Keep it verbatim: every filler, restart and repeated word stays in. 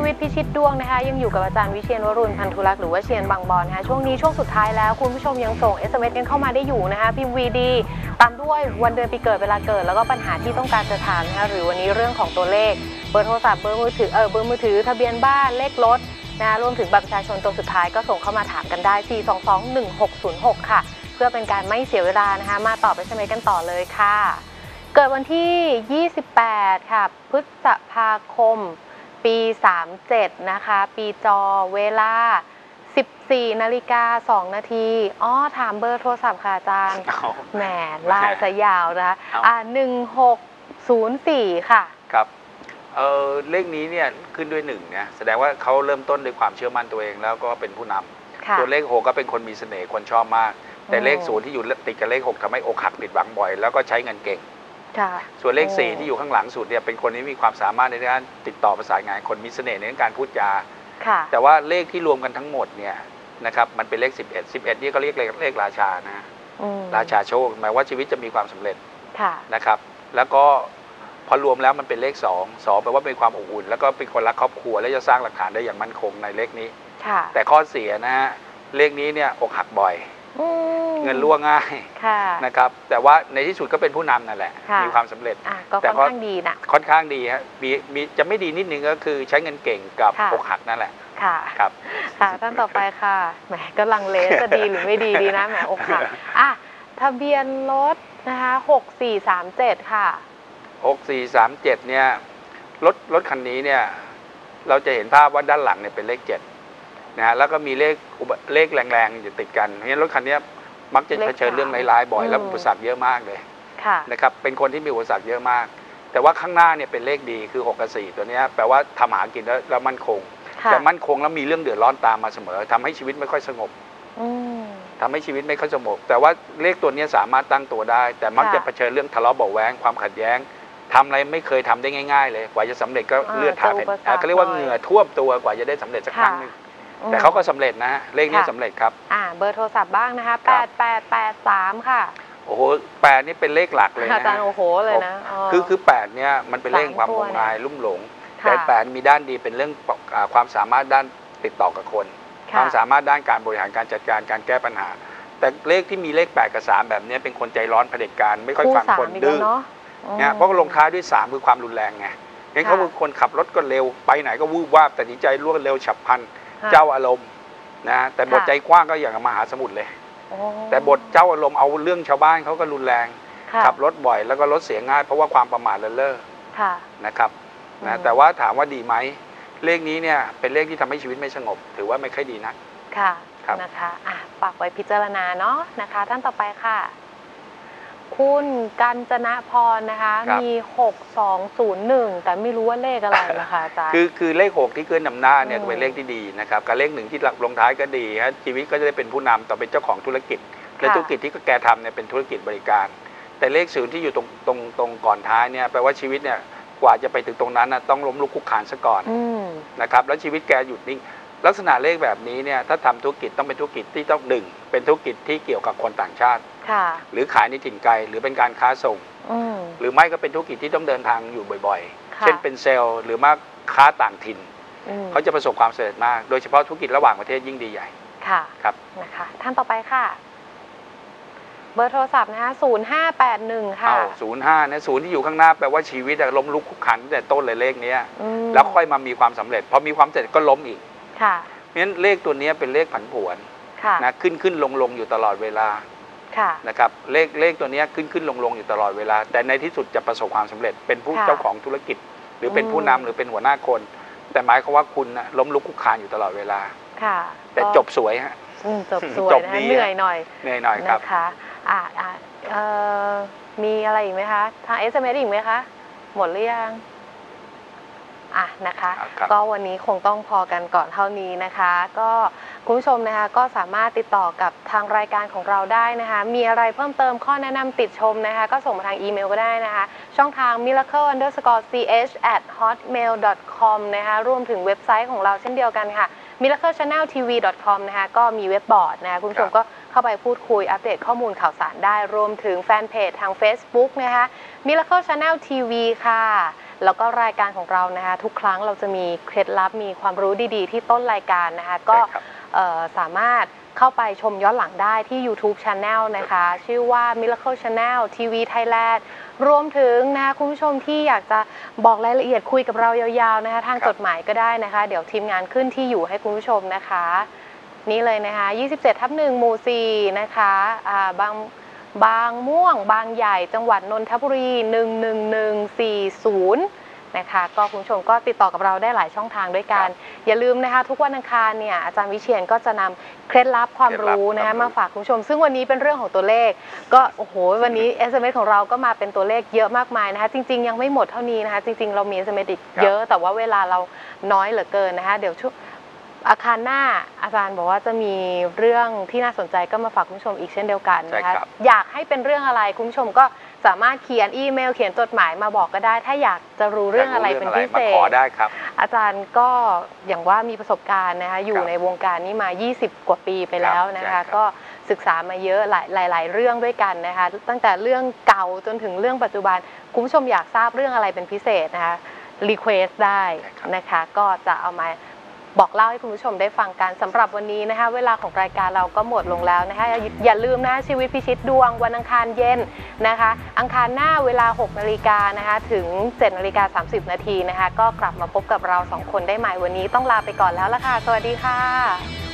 วิตพิชิตดวงนะคะยังอยู่กับอาจารย์วิเชียรวรุณพันธุรักษ์หรือว่าเชียรบางบอนนะคะช่วงนี้ช่วงสุดท้ายแล้วคุณผู้ชมยังส่ง เอส เอ็ม เอส กันเข้ามาได้อยู่นะคะพิมพ์ วี ดี ตามด้วยวันเดือนปีเกิดเวลาเกิดแล้วก็ปัญหาที่ต้องการจะถามนะคะหรือวันนี้เรื่องของตัวเลขเบอร์โทรศัพท์เบอร์มือถือเออเบอร์มือถือทะเบียนบ้านเลขรถนะรวมถึงบัตรประชาชนตัวสุดท้ายก็ส่งเข้ามาถามกันได้สี่ สอง สอง หนึ่ง หก ศูนย์ หกค่ะเพื่อเป็นการไม่เสียเวลานะคะมาตอบ เอส เอ็ม เอส กันต่อเลยค่ะเกิดวันที่ยี่สิบแปดค่ะพฤษภาคมปีสามเจ็ดนะคะปีจอเวลาสิบสี่นาฬิกาสองนาทีอ๋อถามเบอร์โทรศัพท์ค่ะอาจารย์แหมลายสยาวนะคะอ่าหนึ่งหกศูนย์สี่ค่ะครับเออเลขนี้เนี่ยขึ้นด้วยหนึ่งเนี่ยแสดงว่าเขาเริ่มต้นด้วยความเชื่อมั่นตัวเองแล้วก็เป็นผู้นำส่วนเลขหกก็เป็นคนมีเสน่ห์คนชอบมากแต่เลขศูนย์ที่อยู่ติดกับเลขหกทำให้อกหักผิดหวังบ่อยแล้วก็ใช้เงินเก่งส่วนเลขสี่ที่อยู่ข้างหลังสุดเนี่ยเป็นคนที่มีความสามารถในการติดต่อประสานงานคนมีเสน่ห์ในการพูดจาแต่ว่าเลขที่รวมกันทั้งหมดเนี่ยนะครับมันเป็นเลขสิบเอ็ด สิบเอ็ดนี่ก็เรียกเลขราชานะราชาโชคหมายว่าชีวิตจะมีความสำเร็จนะครับแล้วก็พอรวมแล้วมันเป็นเลขสองสองแปลว่าเป็นความอบอุ่นแล้วก็เป็นคนรักครอบครัวและจะสร้างหลักฐานได้อย่างมั่นคงในเลขนี้แต่ข้อเสียนะฮะเลขนี้เนี่ยอกหักบ่อยเงินล่วงง่ายนะครับแต่ว่าในที่สุดก็เป็นผู้นำนั่นแหละมีความสำเร็จแต่ค่อนข้างดีนะค่อนข้างดีฮะมีมีจะไม่ดีนิดนึงก็คือใช้เงินเก่งกับอกหักนั่นแหละค่ะครับค่ะท่านต่อไปค่ะแหมก็ลังเลจะดีหรือไม่ดีดีนะแหมอกหักอ่ะทะเบียนรถนะคะหกสี่สามเจ็ดค่ะหกสี่สามเจ็ดเนี่ยรถรถคันนี้เนี่ยเราจะเห็นภาพว่าด้านหลังเนี่ยเป็นเลขเจ็ดนะฮะแล้วก็มีเลขเลขแรงๆอยู่ติดกันเพราะฉะนั้นรถคันนี้มักจะเผชิญเรื่องร้ายๆบ่อยแล้วอุปสรรคเยอะมากเลยนะครับเป็นคนที่มีอุปสรรคเยอะมากแต่ว่าข้างหน้าเนี่ยเป็นเลขดีคือหกกับสี่ตัวนี้แปลว่าทำหากินแล้วมั่นคงแต่มั่นคงแล้วมีเรื่องเดือดร้อนตามมาเสมอทำให้ชีวิตไม่ค่อยสงบทำให้ชีวิตไม่ค่อยสงบแต่ว่าเลขตัวนี้สามารถตั้งตัวได้แต่มักจะเผชิญเรื่องทะเลาะเบาแหวงความขัดแย้งทำอะไรไม่เคยทำได้ง่ายๆเลยกว่าจะสำเร็จก็เลือดทาแผ่นเขาเรียกว่าเหงื่อท่วมตัวกว่าจะได้สำเร็จสักครั้งนึงแต่เขาก็สำเร็จนะฮะเลขนี้สำเร็จครับอ่าเบอร์โทรศัพท์บ้างนะคะแปดแปดแปดสามค่ะโอ้โหแปดนี่เป็นเลขหลักเลยนะอาจารย์โอ้โหเลยนะคือคือแปดเนี่ยมันเป็นเลขความงมงายลุ่มหลงแต่แปดมีด้านดีเป็นเรื่องความสามารถด้านติดต่อกับคนความสามารถด้านการบริหารการจัดการการแก้ปัญหาแต่เลขที่มีเลขแปดกับสามแบบนี้เป็นคนใจร้อนเผด็จการไม่ค่อยฟังคนดื้อเนี่ยเพราะลงท้ายด้วยสามคือความรุนแรงไงงั้นเขาเป็นคนขับรถก็เร็วไปไหนก็วูบวาบตัดสินใจรวดเร็วฉับพลันเจ้าอารมณ์นะแต่บทใจกว้างก็อย่างมหาสมุทรเลยแต่บทเจ้าอารมณ์เอาเรื่องชาวบ้านเขาก็รุนแรงขับรถบ่อยแล้วก็รถเสียง่ายเพราะว่าความประมาทเลินเล่อนะครับนะแต่ว่าถามว่าดีไหมเลขนี้เนี่ยเป็นเลขที่ทำให้ชีวิตไม่สงบถือว่าไม่ค่อยดีนักค่ะนะคะอ่ะฝากไว้พิจารณาเนาะนะคะท่านต่อไปค่ะคุณกัญจณพรนะคะมีหกสองศูนย์หนึ่งแต่ไม่รู้ว่าเลขอะไรนะคะอาจารย์คือคือเลขหกที่ขึ้นนำหน้าเนี่ยเป็นเลขที่ดีนะครับกับเลขหนึ่งที่หลักลงท้ายก็ดีฮะชีวิตก็จะได้เป็นผู้นำต่อเป็นเจ้าของธุรกิจและธุรกิจที่แกทำเนี่ยเป็นธุรกิจบริการแต่เลขศูนย์ที่อยู่ตรงตรงตรงก่อนท้ายเนี่ยแปลว่าชีวิตเนี่ยกว่าจะไปถึงตรงนั้นนะต้องล้มลุกคลุกคลานซะก่อนนะครับแล้วชีวิตแกหยุดนิ่งลักษณะเลขแบบนี้เนี่ยถ้าทำธุรกิจต้องเป็นธุรกิจที่ต้องดึงเป็นธุรกิจที่เกี่ยวกับคนต่างชาติหรือขายในถิ่นไกลหรือเป็นการค้าส่งหรือไม่ก็เป็นธุรกิจที่ต้องเดินทางอยู่บ่อยๆเช่นเป็นเซลล์หรือมาค้าต่างถิ่นเขาจะประสบความสำเร็จมากโดยเฉพาะธุรกิจระหว่างประเทศยิ่งดีใหญ่ค่ะครับนะคะท่านต่อไปค่ะเบอร์โทรศัพท์นะคะศูนย์ห้าแปดหนึ่งค่ะศูนย์ห้านะศูนย์ที่อยู่ข้างหน้าแปลว่าชีวิตล้มลุกคลุกคลานตั้งแต่ต้นเลยเลขนี้แล้วค่อยมามีความสำเร็จพอมีความสำเร็จก็ล้มอีกค่ะเพราะฉะนั้นเลขตัวนี้เป็นเลขผันผวนนะขึ้นขึ้นลงลงอยู่ตลอดเวลานะครับเลขเลขตัวนี้ขึ้นขึ้นลงลงอยู่ตลอดเวลาแต่ในที่สุดจะประสบความสำเร็จเป็นผู้เจ้าของธุรกิจหรือเป็นผู้นำหรือเป็นหัวหน้าคนแต่หมายความว่าคุณนะล้มลุกคลุกคลานอยู่ตลอดเวลาแต่จบสวยฮะจบสวยนะเหนื่อยหน่อยเหนื่อยหน่อยครับนะคะอ่าอ่าเอ่อมีอะไรอีกไหมคะทาง เอส เอ็ม เอส อีกไหมคะหมดหรือยังอ่ะนะคะก็วันนี้คงต้องพอกันก่อนเท่านี้นะคะก็คุณผู้ชมนะคะก็สามารถติดต่อกับทางรายการของเราได้นะคะมีอะไรเพิ่มเติมข้อแนะนำติดชมนะคะก็ส่งมาทางอีเมลก็ได้นะคะช่องทาง มิราเคิล อันเดอร์สกอร์ ซี เอช แอท ฮอตเมล ดอท คอม นะคะรวมถึงเว็บไซต์ของเราเช่นเดียวกันค่ะ มิราเคิล ชาแนล ที วี ดอท คอม นะคะก็มีเว็บบอร์ดนะคะคุณผู้ชมก็เข้าไปพูดคุยอัปเดตข้อมูลข่าวสารได้รวมถึงแฟนเพจทาง Facebook นะคะ มิราเคิล ชาแนล ที วี ค่ะแล้วก็รายการของเรานะคะทุกครั้งเราจะมีเคล็ดลับมีความรู้ดีๆที่ต้นรายการนะคะก็สามารถเข้าไปชมย้อนหลังได้ที่ YouTube Channel นะคะชื่อว่า Miracle Channel ที วี Thailand รวมถึงนะคะคุณผู้ชมที่อยากจะบอกรายละเอียดคุยกับเรายาวๆนะคะทางจดหมายก็ได้นะคะเดี๋ยวทีมงานขึ้นที่อยู่ให้คุณผู้ชมนะคะนี่เลยนะคะยี่สิบเจ็ดทับหนึ่งหมู่สี่นะคะอ่าบางบางม่วงบางใหญ่จังหวัดนนทบุรีหนึ่งหนึ่งหนึ่งสี่ศูนย์นะคะก็คุณผู้ชมก็ติดต่อกับเราได้หลายช่องทางด้วยกันอย่าลืมนะคะทุกวันอังคารเนี่ยอาจารย์วิเชียรก็จะนำเคล็ดลับความรู้นะคะมาฝากคุณผู้ชมซึ่งวันนี้เป็นเรื่องของตัวเลขก็โอ้โหวันนี้ เอส เอ็ม เอส ของเราก็มาเป็นตัวเลขเยอะมากมายนะคะจริงๆยังไม่หมดเท่านี้นะคะจริงๆเรามี เอส เอ็ม เอส อีกเยอะแต่ว่าเวลาเราน้อยเหลือเกินนะคะเดี๋ยวอาคารหน้าอาจารย์บอกว่าจะมีเรื่องที่น่าสนใจก็มาฝากคุณผู้ชมอีกเช่นเดียวกันนะคะอยากให้เป็นเรื่องอะไรคุณผู้ชมก็สามารถเขียนอีเมลเขียนจดหมายมาบอกก็ได้ถ้าอยากจะรู้เรื่องอะไรเป็นพิเศษขอได้ครับอาจารย์ก็อย่างว่ามีประสบการณ์นะคะอยู่ในวงการนี้มายี่สิบกว่าปีไปแล้วนะคะก็ศึกษามาเยอะหลายหลายๆเรื่องด้วยกันนะคะตั้งแต่เรื่องเก่าจนถึงเรื่องปัจจุบันคุณผู้ชมอยากทราบเรื่องอะไรเป็นพิเศษนะคะรีเควสได้นะคะก็จะเอามาบอกเล่าให้คุณผู้ชมได้ฟังกันสำหรับวันนี้นะคะเวลาของรายการเราก็หมดลงแล้วนะคะอย่าลืมนะชีวิตพิชิตดวงวันอังคารเย็นนะคะอังคารหน้าเวลาหกนาฬิกานะคะถึงเจ็ดนาฬิกาสามสิบนาทีนะคะก็กลับมาพบกับเราสองคนได้ใหม่วันนี้ต้องลาไปก่อนแล้วล่ะค่ะสวัสดีค่ะ